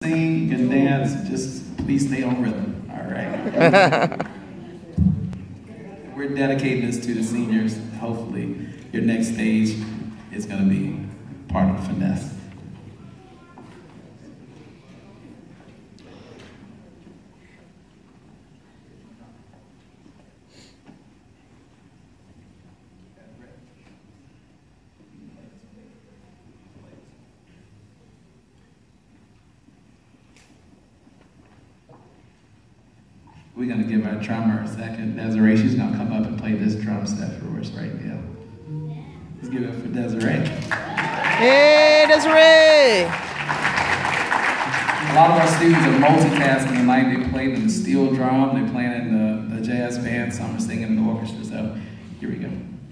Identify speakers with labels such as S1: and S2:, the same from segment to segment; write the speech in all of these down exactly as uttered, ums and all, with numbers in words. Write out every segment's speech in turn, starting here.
S1: sing, you can dance, just please stay on rhythm, all right? We're dedicating this to the seniors. Hopefully, your next stage is gonna be part of the finesse. We're gonna give our drummer a second. Desiree, she's gonna come up and play this drum set for us right now. Let's give it up for Desiree.
S2: Hey, Desiree!
S1: A lot of our students are multitasking tonight. They play the steel drum, they're playing in the, the jazz band, some are singing in the orchestra, so here we go.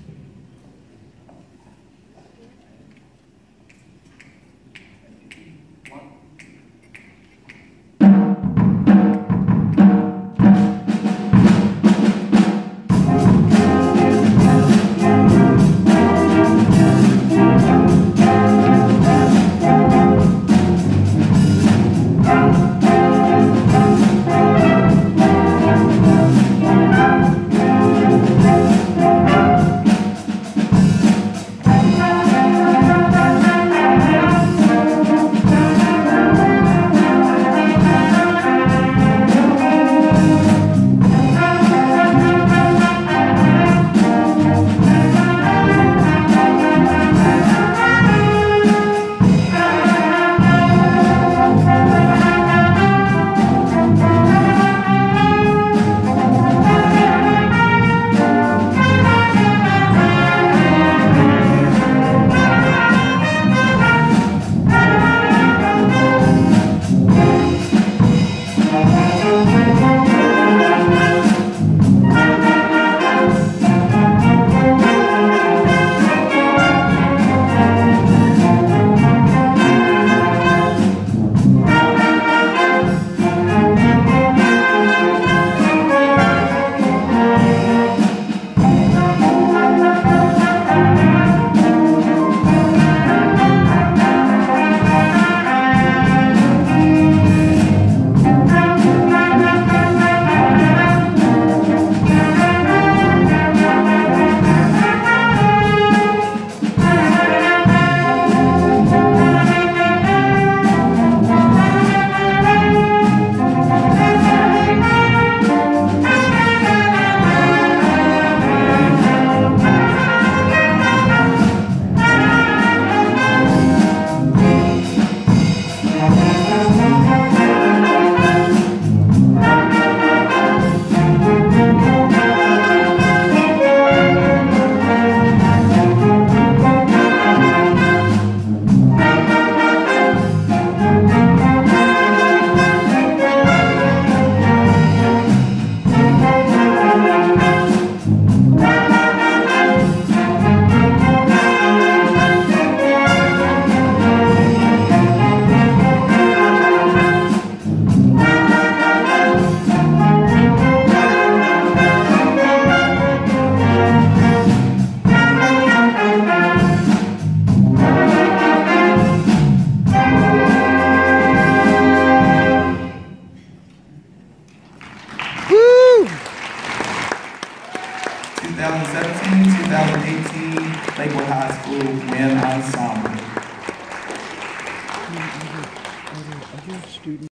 S1: twenty seventeen, twenty eighteen Lakewood High School Wind Ensemble.